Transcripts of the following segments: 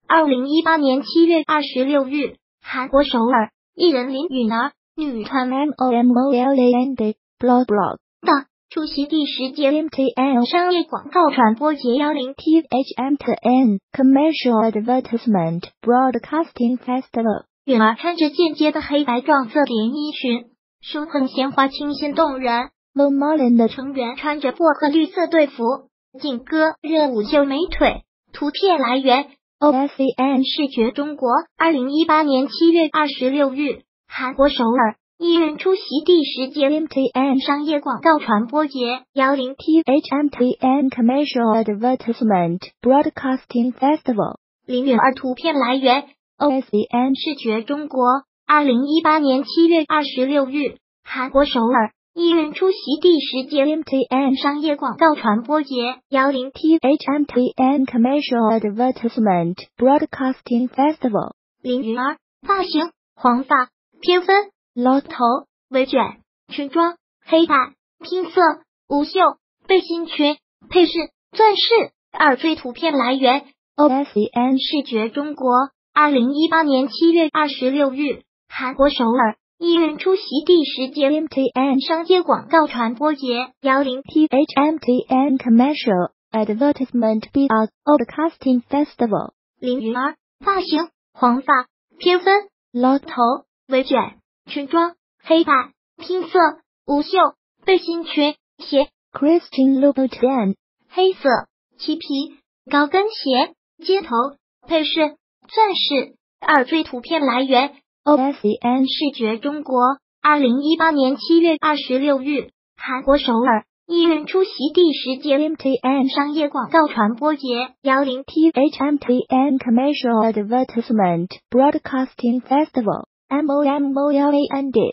2018年7月26日，韩国首尔，艺人林允儿、女团 MOMOLAND blog 的出席第10届 MTN 商业广告传播节10 THMTN Commercial Advertisement Broadcasting Festival。允儿穿着间接的黑白撞色连衣裙，手捧鲜花清新动人。MOMOLAND 的成员穿着薄荷绿色队服，劲歌热舞秀美腿。图片来源 OSCN 视觉中国。2018年7月26日，韩国首尔，艺人出席第10届 MTN 商业广告传播节10 THMTN Commercial Advertisement Broadcasting Festival。林允儿图片来源 OSCN 视觉中国。2018年7月26日，韩国首尔，艺人出席第10届 MTN 商业广告传播节10 THMTN Commercial Advertisement Broadcasting Festival。林允儿发型黄发偏分 lock 头微卷裙装黑白拼色无袖背心裙配饰钻饰耳坠图片来源 OSCN 视觉中国。2018年7月26日，韩国首尔，艺人出席第10届 MTN 商业广告传播节10 THMTN Commercial Advertisement Broadcasting Festival。林允儿发型黄发偏分 lock 头微卷裙装黑白拼色无袖背心裙鞋 Christian Louboutin 黑色漆皮高跟鞋街头配饰钻饰耳坠图片来源OSCN 视觉中国。2018年7月26日，韩国首尔，艺人出席第10届 MTN 商业广告传播节10 THMTN Commercial Advertisement Broadcasting Festival MOMOLAND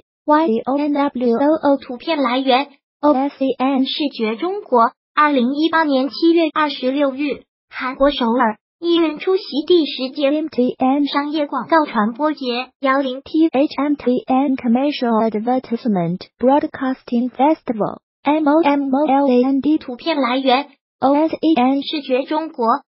YONWOO 图片来源 OSCN 视觉中国。2018年7月26日，韩国首尔，艺人出席第10届 MTN 商业广告传播节10 THMTN Commercial Advertisement Broadcasting Festival MOMOLAND 图片来源OSCN 视觉中国。